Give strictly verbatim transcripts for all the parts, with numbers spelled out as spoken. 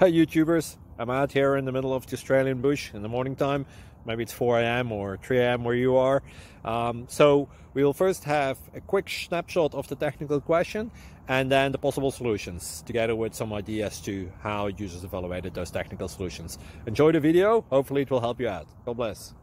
Hi YouTubers, I'm out here in the middle of the Australian bush in the morning time. Maybe it's four A M or three A M where you are. Um, so we'll first have a quick snapshot of the technical question and then the possible solutions, together with some ideas to how users evaluated those technical solutions. Enjoy the video, hopefully it will help you out. God bless.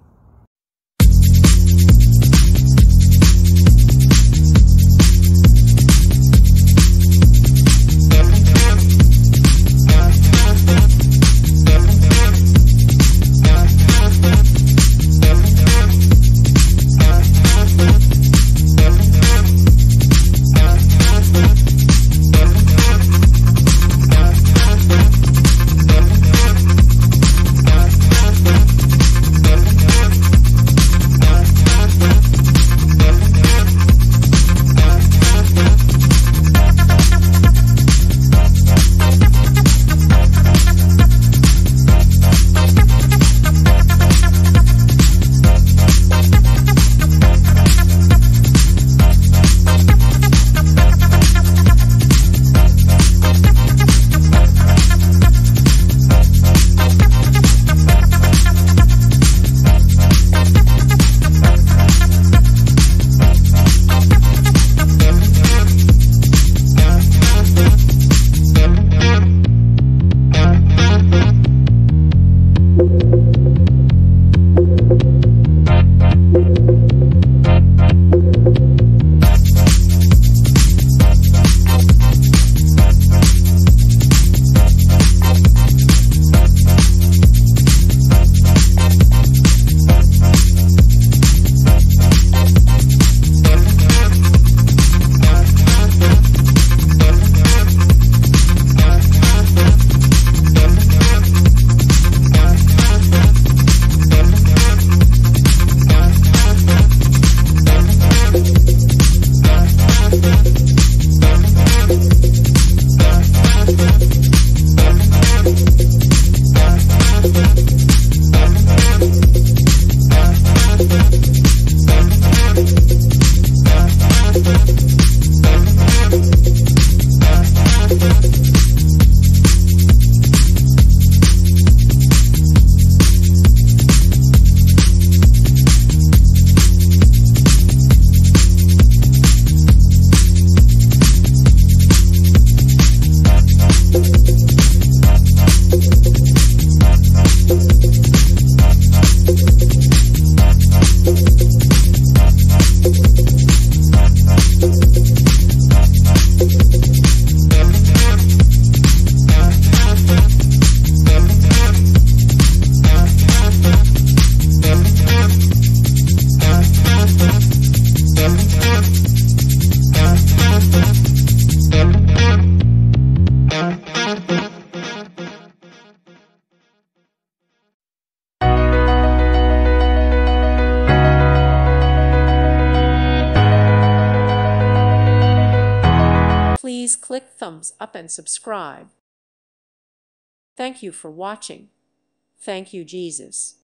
Please click thumbs up and subscribe. Thank you for watching. Thank you, Jesus.